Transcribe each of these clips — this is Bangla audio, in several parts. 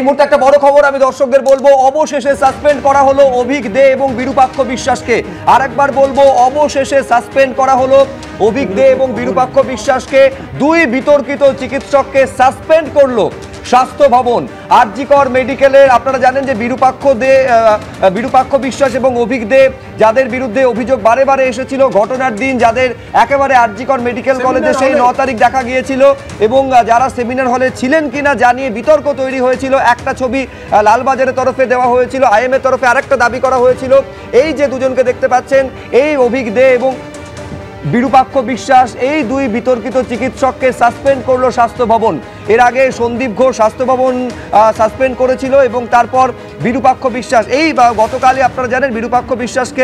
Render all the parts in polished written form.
মুহূর্তে একটা বড় খবর আমি দর্শকদের বলবো, অবশেষে সাসপেন্ড করা হলো অভিক দে এবং বিরূপাক্ষ বিশ্বাসকে। আরেকবার বলবো, অবশেষে সাসপেন্ড করা হলো অভিক দে এবং বিরূপাক্ষ বিশ্বাসকে। দুই বিতর্কিত চিকিৎসককে সাসপেন্ড করলো স্বাস্থ্য ভবন। আরজিকর মেডিকেলের আপনারা জানেন যে বিরূপাক্ষ বিশ্বাস এবং অভিক দে যাদের বিরুদ্ধে অভিযোগ বারে বারে এসেছিল ঘটনার দিন, যাদের একেবারে আরজিকর মেডিকেল কলেজে সেই 9 তারিখ দেখা গিয়েছিল এবং যারা সেমিনার হলে ছিলেন কিনা জানিয়ে বিতর্ক তৈরি হয়েছিল। একটা ছবি লালবাজারের তরফে দেওয়া হয়েছিল, আইএমএর তরফে আরেকটা দাবি করা হয়েছিল। এই যে দুজনকে দেখতে পাচ্ছেন, এই অভিক দে এবং বিরূপাক্ষ বিশ্বাস, এই দুই বিতর্কিত চিকিৎসককে সাসপেন্ড করলো স্বাস্থ্য ভবন। এর আগে সন্দীপ ঘোষ স্বাস্থ্য ভবন সাসপেন্ড করেছিল এবং তারপর বিরূপাক্ষ বিশ্বাস, এই গতকালই আপনারা জানেন বিরূপাক্ষ বিশ্বাসকে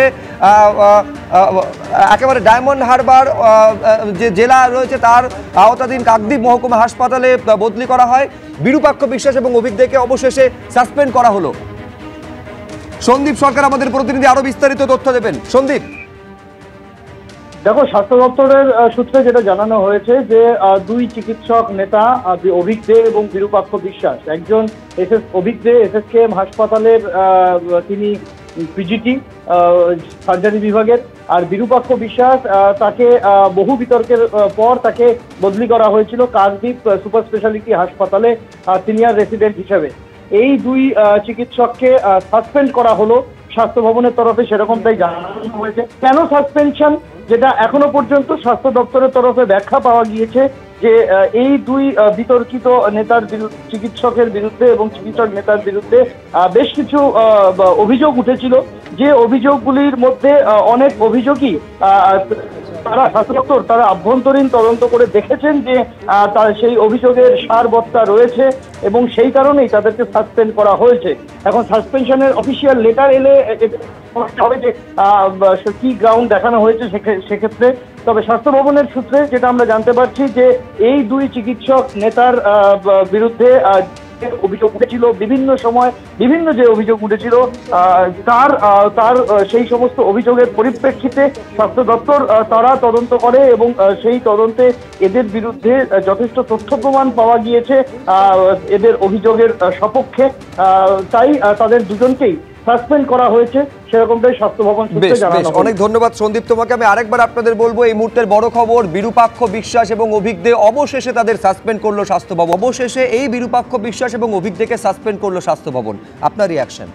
একেবারে ডায়মন্ড হারবার যে জেলা রয়েছে তার আওতাধীন কাকদ্বীপ মহকুমা হাসপাতালে বদলি করা হয়। বিরূপাক্ষ বিশ্বাস এবং অভিক দেকে অবশেষে সাসপেন্ড করা হলো। সন্দীপ সরকার আমাদের প্রতিনিধি আরো বিস্তারিত তথ্য দেবেন। সন্দীপ, দেখো, স্বাস্থ্য দপ্তরের সূত্রে যেটা জানানো হয়েছে যে দুই চিকিৎসক নেতা অভিক দে এবং বিরূপাক্ষ বিশ্বাস, একজন অভিক দে এসএসকেএম হাসপাতালের তিনি পিজিটি সার্জারি বিভাগের, আর বিরূপাক্ষ বিশ্বাস তাকে বহু বিতর্কের পর তাকে বদলি করা হয়েছিল কাকদ্বীপ সুপার স্পেশালিটি হাসপাতালে সিনিয়র রেসিডেন্ট হিসেবে। এই দুই চিকিৎসককে সাসপেন্ড করা হলো স্বাস্থ্য ভবনের তরফে, সেরকমটাই জানানো হয়েছে। কেন সাসপেনশন, যেটা এখনো পর্যন্ত স্বাস্থ্য দপ্তরের তরফে ব্যাখ্যা পাওয়া গিয়েছে যে এই দুই বিতর্কিত নেতার চিকিৎসকের বিরুদ্ধে এবং চিকিৎসক নেতার বিরুদ্ধে বেশ কিছু অভিযোগ উঠেছিল, যে অভিযোগগুলির মধ্যে অনেক অভিযোগই তারা স্বাস্থ্য দপ্তর তারা আভ্যন্তরীণ তদন্ত করে দেখেছেন যে সেই অভিযোগের সারবত্তা রয়েছে এবং সেই কারণেই তাদেরকে সাসপেন্ড করা হয়েছে। এখন সাসপেনশনের অফিসিয়াল লেটার এলে হবে যে কি গ্রাউন্ড দেখানো হয়েছে সেক্ষেত্রে। তবে স্বাস্থ্য ভবনের সূত্রে যেটা আমরা জানতে পারছি যে এই দুই চিকিৎসক নেতার বিরুদ্ধে অভিযোগ উঠেছিল বিভিন্ন সময়, বিভিন্ন যে অভিযোগ উঠেছিল তার সেই সমস্ত অভিযোগের পরিপ্রেক্ষিতে স্বাস্থ্য দপ্তর তারা তদন্ত করে এবং সেই তদন্তে এদের বিরুদ্ধে যথেষ্ট তথ্য প্রমাণ পাওয়া গিয়েছে এদের অভিযোগের সপক্ষে, তাই তাদের দুজনকেই সাসপেন্ড করা হয়েছে, সেরকমটাই স্বাস্থ্য ভবন সূত্রে জানানো হয়েছে। অনেক ধন্যবাদ সন্দীপ তোমাকে। আমি আরেকবার আপনাদের বলবো, এই মুহূর্তের বড় খবর, বিরূপাক্ষ বিশ্বাস এবং অভিক দে অবশেষে তাদের সাসপেন্ড করলো স্বাস্থ্য ভবন। অবশেষে এই বিরূপাক্ষ বিশ্বাস এবং অভিক দেকে সাসপেন্ড করলো স্বাস্থ্য ভবন। আপনার রিয়াকশন?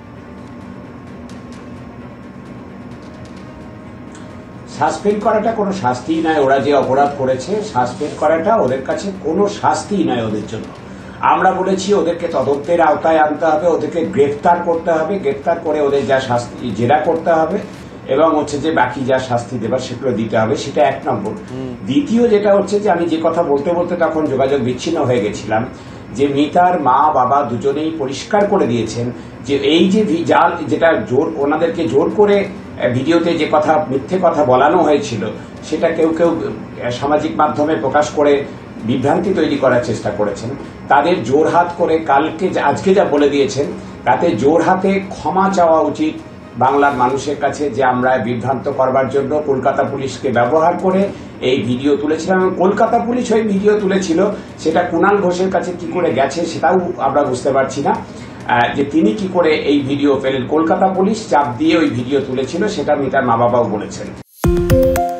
সাসপেন্ড করাটা কোনো শাস্তি নয়, ওরা যে অপরাধ করেছে সাসপেন্ড করাটা ওদের কাছে কোনো শাস্তি নয় ওদের জন্য। আমরা বলেছি ওদেরকে তদন্তের আওতায় আনতে হবে, ওদেরকে গ্রেফতার করতে হবে, গ্রেফতার করে ওদের যা শাস্তি জেরা করতে হবে এবং হচ্ছে যে বাকি যা শাস্তি দেবার সেগুলো দিতে হবে, সেটা এক নম্বর। দ্বিতীয় যেটা হচ্ছে যে আমি যে কথা বলতে বলতে তখন যোগাযোগ বিচ্ছিন্ন হয়ে গেছিলাম, যে মিতার মা বাবা দুজনেই পরিষ্কার করে দিয়েছেন যে এই যে জাল যেটা ওনাদেরকে জোর করে ভিডিওতে যে কথা মিথ্যে কথা বলানো হয়েছিল সেটা কেউ কেউ সামাজিক মাধ্যমে প্রকাশ করে বিভ্রান্তি তৈরি করার চেষ্টা করেছেন, তাদের জোরহাত করে আজকে যা বলে দিয়েছেন তাতে জোরহাতে ক্ষমা চাওয়া উচিত বাংলার মানুষের কাছে, যে আমরা বিভ্রান্ত করবার জন্য কলকাতা পুলিশকে ব্যবহার করে এই ভিডিও তুলেছিলাম এবং কলকাতা পুলিশ ওই ভিডিও তুলেছিল, সেটা কুণাল ঘোষের কাছে কি করে গেছে সেটাও আমরা বুঝতে পারছি না, যে তিনি কি করে এই ভিডিও পেলেন। কলকাতা পুলিশ চাপ দিয়ে ওই ভিডিও তুলেছিল, সেটা মিতার মা বাবাও বলেছেন।